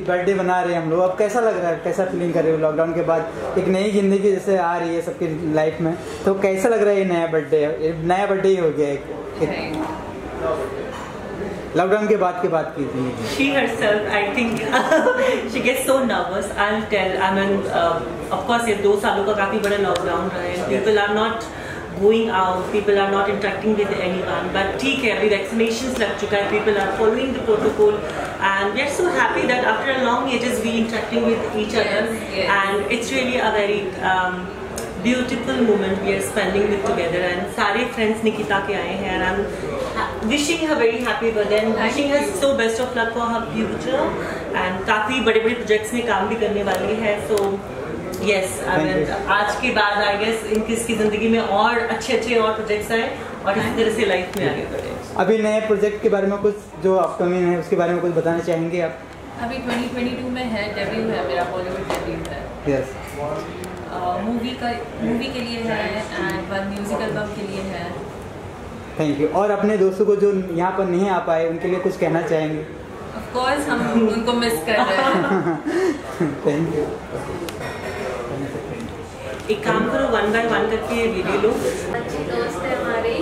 Birthday बना रहे हैं हम लोग, अब कैसा लग रहा है, कैसा फीलिंग कर रहे हो लॉकडाउन के बाद एक नई ज़िंदगी जैसे आ रही है सबकी लाइफ में, तो कैसा लग रहा है ये नया बर्थडे ही हो गया एक लॉकडाउन के बाद की थी। She herself, I think, she gets so nervous. I'll tell. I mean, of course, ये 2 सालों का काफी बड़ा लॉकडाउन रहा है. People are not going out. People are not interacting with anyone. But ठीक है, अभी vaccinations लग चुका है. People are following the protocol, and we are so happy that after a long ages we interacting with each other, and it's really a very beautiful moment we are spending with together. And सारे friends Nikita के आए हैं, and I'm wishing her very happy birthday and wishing her so best of luck for her future. And काफी बड़े-बड़े projects में काम भी करने वाली है. So yes, I mean, आज के बाद I guess इनकी ज़िंदगी में और अच्छे और projects आए और इसी तरह से लाइफ में आगे बढ़े. अभी नए प्रोजेक्ट के बारे में कुछ जो अपकमिंग है उसके बारे में कुछ बताना चाहेंगे आप? अभी 2022 में है, डेब्यू है मेरा, बॉलीवुड डेब्यू है. यस. मूवी के लिए है एंड 1 म्यूजिक एल्बम के लिए है. Thank you. और अपने दोस्तों को जो यहाँ पर नहीं आ पाए उनके लिए कुछ कहना चाहेंगे? ऑफ कोर्स हम उनको मिस कर रहे हैं. Thank you. एक काम करो, 1 by 1 करके वीडियो लो. अच्छी दोस्त है हमारी.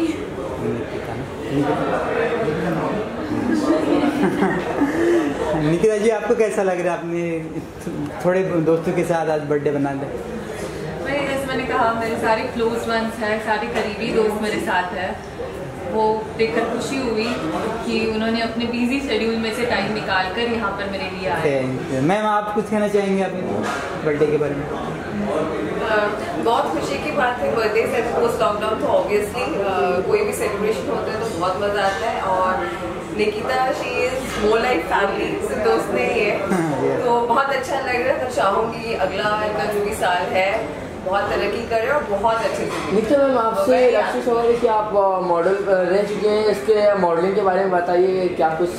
निकिता जी, आपको कैसा लग रहा है अपने थोड़े दोस्तों के साथ आज बर्थडे बना ले? जैसे मैंने कहा, मेरे सारे क्लोज वंस हैं, सारे करीबी दोस्त मेरे साथ है. वो देखकर खुशी हुई कि उन्होंने अपने बिजी शेड्यूल में से टाइम निकाल कर यहाँ पर मेरे लिए आए. मैम, आप कुछ कहना चाहेंगे अपने बर्थडे के बारे में? बहुत खुशी की बात है. बर्थडे से पोस्ट लॉकडाउन तो ऑब्वियसली कोई भी सेलिब्रेशन होता है तो बहुत मज़ा आता है. और Nikita, she is more like family, सिर्फ दोस्त नहीं है. तो बहुत अच्छा लग रहा है. तो चाहूँगी अगला इनका जो भी साल है बहुत तरक्की करे और बहुत अच्छे से. निकिता मैम, आपसे लास्ट सवाल है कि आप मॉडल रह चुके हैं, इसके मॉडलिंग के बारे में बताइए. क्या कुछ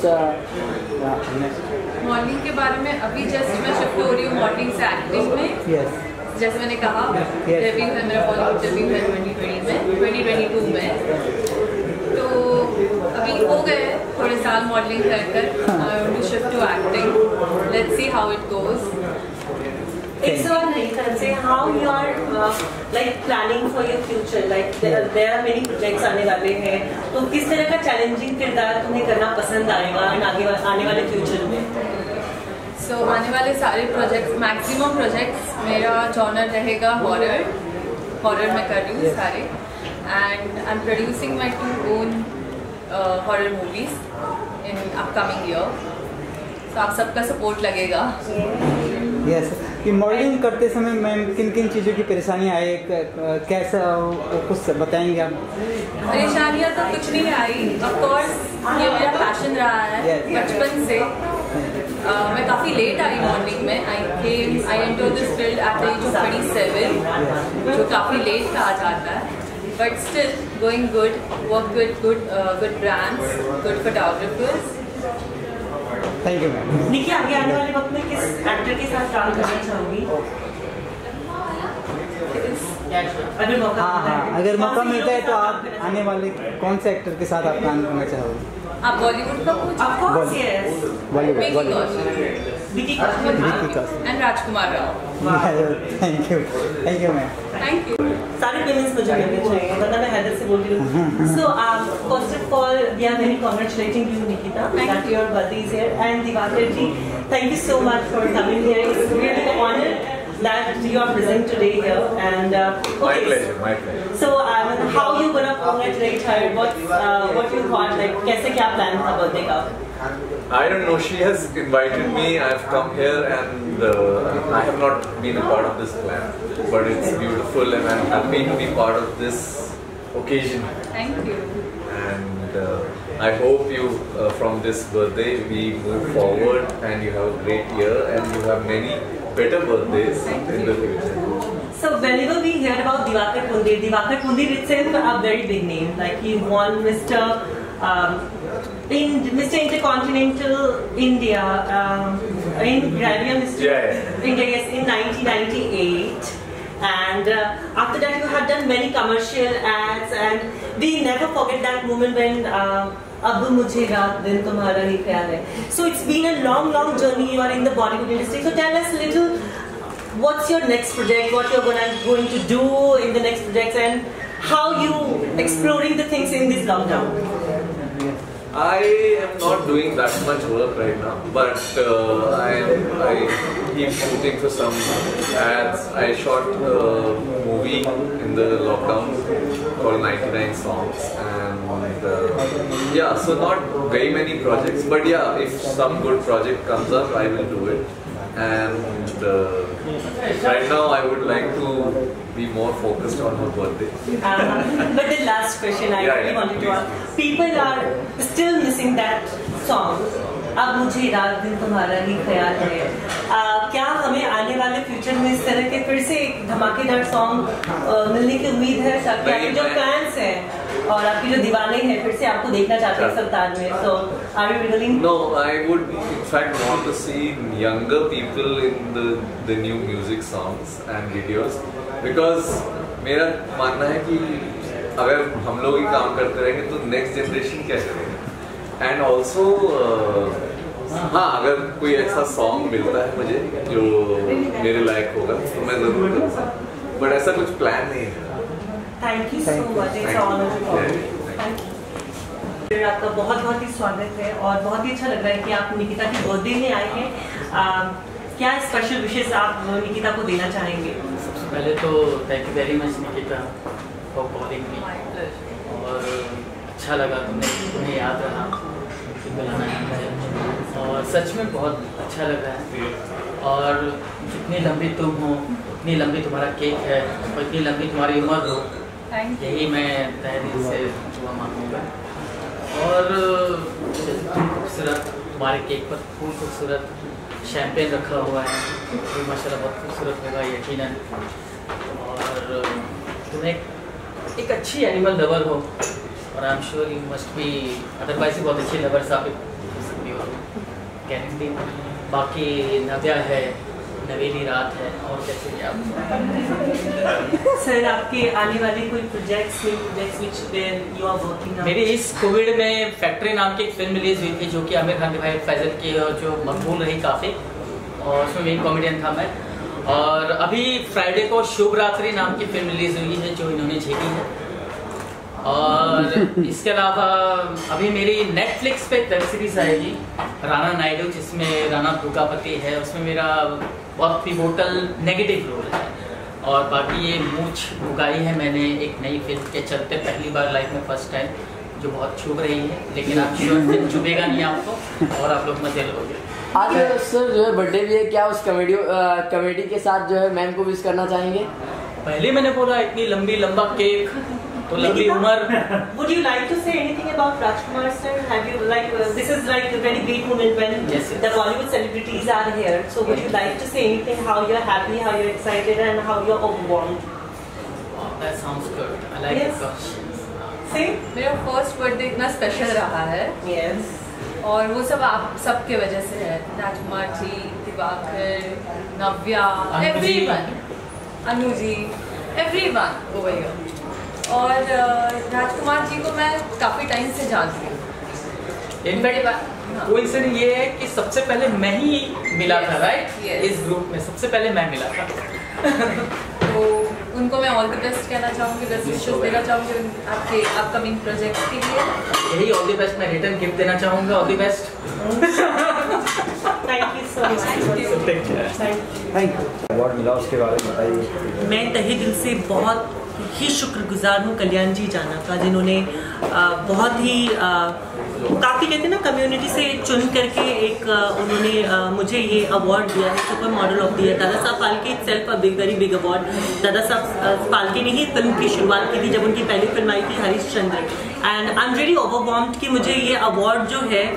मॉडलिंग के बारे में? अभी जस्ट मैं शिफ्ट हो रही हूँ मॉडलिंग से एक्टिंग में. जैसे मैंने कहा, डेब्यू है मेरा, बॉलीवुड डेब्यू है 2022 में. तो अभी हो गए थोड़े साल मॉडलिंग कर to shift to acting. Let's see how it goes. एक सवाल नहीं से, how you are like planning for your future, like there are many projects आने वाले हैं, तो किस तरह का चैलेंजिंग किरदार तुम्हें करना पसंद आएगा आने वाले फ्यूचर में? So, आने वाले सारे प्रोजेक्ट्स, मैक्सिमम प्रोजेक्ट्स मेरा जॉनर रहेगा हॉरर में कर रही हूँ सारे. And I am producing my 2 own horror movies in upcoming year. तो आप सबका सपोर्ट लगेगा. यस. कि मॉडलिंग करते समय मैम किन किन चीज़ों की परेशानी आए, कैसा कुछ बताएंगे आप? परेशानियाँ तो कुछ नहीं आई. ऑफ कोर्स ये मेरा पैशन रहा है बचपन से. मैं काफ़ी लेट आई मॉडलिंग में. I enter this field at the age of 27, जो काफ़ी लेट कहा जाता है. But still going good, work with good brands, good photographers. Thank you ma'am. Nikki, आगे आने वाले वक्त में किस एक्टर के साथ काम करना चाहोगी? अगर मौका मिलता है तो आप आने वाले कौन से एक्टर के साथ आप काम करना चाहोगे? आप बॉलीवुड का Bollywood Vicky Kaushal and Rajkumar Rao. Thank you ma'am. Thank you. सारे पेमेंट्स मुझे करने चाहिए, वरना मैं हैदर से बोल रही हूँ. So first of all, we are very congratulating you, Nikita, that your birthday is here, and Diwakar ji, thank you so much for coming here. It's really an honor that you are present today here, and okay. My pleasure. So how you gonna congratulate her? What you thought, like कैसे क्या plan था birthday का? I don't know. She has invited me. I've come here, and I have not been a part of this plan. But it's beautiful, and I'm happy to be part of this occasion. Thank you. And I hope you, from this birthday, we move forward, and you have a great year, and you have many better birthdays in the future. So whenever we hear about Diwakar Pundir itself a very big name. Like he won Mr. Intercontinental India in Gravia Mr. India, yes, in 1998. And after that you have done many commercial ads, and we never forget that moment when अब मुझे रात दिन तुम्हारा ही ख्याल है. So it's been a long journey. You are in the Bollywood industry. So tell us a little, what's your next project? What you're going to do in the next projects, and how you exploring the things in this lockdown? I am not doing that much work right now, but I keep shooting for some ads. I shot a movie in the lockdown called 99 Songs, and yeah, so not very many projects, but yeah, if some good project comes up, I will do it. And right now I would like to be more focused on her birthday. But the last question I really wanted to ask, people are still missing that song. अब मुझे रात दिन तुम्हारा ही ख्याल है. क्या हमें आने वाले फ्यूचर में इस तरह के फिर से एक धमाकेदार सॉन्ग मिलने की उम्मीद है, ताकि आपके जो फैंस हैं और आपके जो दीवाने हैं फिर से आपको देखना चाहते हैं सरताज में? So are you willing? No, I would in fact want to see younger people in the new music songs and videos, because मेरा मानना है कि अगर हम लोग ही काम करते रहेंगे तो नेक्स्ट जनरेशन क्या करेगा. एंड ऑल्सो हाँ, अगर कोई ऐसा सॉन्ग मिलता है मुझे जो मेरे लायक होगा तो मैं जरूर करूँगा, बट ऐसा कुछ प्लान नहीं है. Thank you so much. It's honour to talk. आपका बहुत ही स्वागत है और बहुत ही अच्छा लग रहा है कि आप निकिता की बर्थडे में आए हैं. क्या स्पेशल विशेष आप निकिता को देना चाहेंगे? सबसे पहले तो thank you very much Nikita for calling me, और अच्छा लगा तुम्हें याद रहा बुलाना है, और सच में बहुत अच्छा लग रहा है. और जितनी लंबी तुम हो उतनी लंबी तुम्हारा केक है, और इतनी लंबी तुम्हारी उम्र हो, यही मैं तहे दिल से दुआ मांगूंगा. और खूबसूरत तुम्हारे केक पर फूल खूबसूरत शैम्पेन रखा हुआ है, तो माशाल्लाह बहुत खूबसूरत होगा यकीनन. और तुम्हें एक अच्छी एनिमल लवर हो, और I am sure you must be otherwise बहुत अच्छी लवर साबित हो सकती हो गारंटी. बाकी नव्या है, नवेली रात है, और कैसे क्या सर आपके आने वाले कोई projects which you are working? मेरी इस कोविड में फैक्ट्री नाम की एक फिल्म रिलीज हुई थी, जो कि आमिर खान भाई फैजल की, और जो मकबूल रही काफ़ी, और उसमें मेन कॉमेडियन था मैं. और अभी फ्राइडे को शुभ रात्रि नाम की फिल्म रिलीज हुई है, जो इन्होंने झेली है. और इसके अलावा अभी मेरी नेटफ्लिक्स पे वेब सीरीज आएगी राणा नायडू, जिसमें राणा दुर्गापति है. उसमें मेरा बहुत पिवोटल नेगेटिव रोल है. और बाकी ये मूछ उगाई है मैंने एक नई फिल्म के चलते, पहली बार लाइफ में फर्स्ट टाइम, जो बहुत चुभ रही है, लेकिन आप श्योर चुभेगा नहीं आपको, और आप लोग मजे लोगे. आज सर जो है बर्थडे भी है, क्या उस कमेडी के साथ जो है मैम को विश करना चाहेंगे? पहले मैंने बोला इतनी लंबा केक तो लंबी उम्र. Would you like to say anything about Rajkumar sir? Have you this is like a very great moment when the Bollywood celebrities are here. So would you like to say anything? How you're happy, how you're excited, and how you're overwhelmed? Oh, that sounds good. I like the questions. Say? मेरा first birthday इतना special रहा है. Yes. और वो सब आप सबके वजह से है. Rajkumar ji, Diwakar, Navya, everyone, Anu ji, everyone over here. और राजकुमार जी को मैं काफ़ी टाइम से जानती हूँ. इनफैक्ट कोइंसिडेंस ये है कि सबसे पहले मैं ही मिला था, राइट? इस ग्रुप में सबसे पहले मैं मिला था. तो उनको मैं ऑल द बेस्ट कहना चाहूँगी, बेस्ट विशेस देना चाहूँगी आपके अपकमिंग प्रोजेक्ट के लिए. यही ऑल द बेस्ट मैं रिटर्न गिफ्ट देना चाहूँगा. All the best. Thank you so much. Thank you. Award मिला उसके बारे में बताइए. मैं तहे दिल से बहुत ही शुक्रगुजार हूँ कल्याण जी जाना का, जिन्होंने बहुत ही काफ़ी कहते हैं ना कम्युनिटी से चुन करके एक उन्होंने मुझे ये अवार्ड दिया है, supermodel of the year. Dada Saheb Phalke itself a very big award. Dada Saheb Phalke ने ही फिल्म की शुरुआत की थी जब उनकी पहली फिल्म आई थी Harishchandra. And I am really overwhelmed कि मुझे ये अवार्ड जो है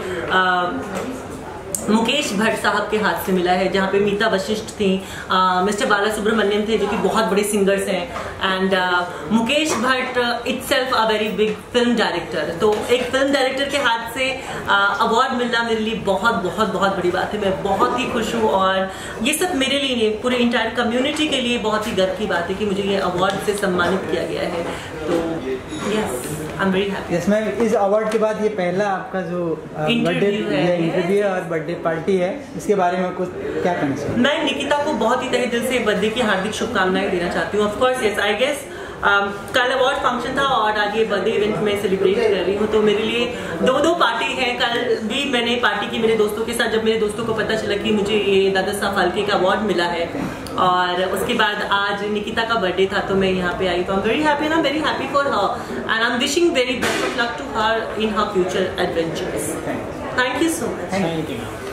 मुकेश भट्ट साहब के हाथ से मिला है, जहाँ पे मीता वशिष्ठ थी, मिस्टर बाला सुब्रमण्यम थे जो कि बहुत बड़े सिंगर्स हैं, and Mukesh Bhatt itself a very big film director. तो एक फिल्म डायरेक्टर के हाथ से अवार्ड मिलना मेरे लिए बहुत बहुत बहुत बड़ी बात है. मैं बहुत ही खुश हूँ, और ये सब मेरे लिए नहीं, पूरे इंटायर कम्युनिटी के लिए बहुत ही गर्व की बात है कि मुझे ये अवार्ड से सम्मानित किया गया है. तो yes. I'm very happy. Yes ma'am, इस अवार्ड के बाद ये पहला आपका जो बर्थडे इंटरव्यू और बर्थडे पार्टी है, इसके बारे में कुछ क्या कहना चाहिए? मैं निकिता को बहुत ही तहे दिल से बर्थडे की हार्दिक शुभकामनाएं देना चाहती हूँ. Of course yes, I guess कल अवार्ड फंक्शन था और आज ये बर्थडे इवेंट में सेलिब्रेट कर रही हूँ, तो मेरे लिए दो पार्टी है. कल भी मैंने पार्टी की मेरे दोस्तों के साथ, जब मेरे दोस्तों को पता चला कि मुझे ये दादा साहब फाल्के का अवार्ड मिला है, और उसके बाद आज निकिता का बर्थडे था तो मैं यहाँ पे आई. तो I am very happy and I am very happy for her and I am wishing very best of luck to her in her future adventures. Thank you so much. Thank you.